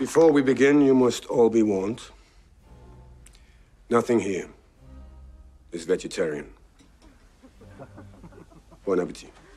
Before we begin, you must all be warned. Nothing here is vegetarian. Bon appetit.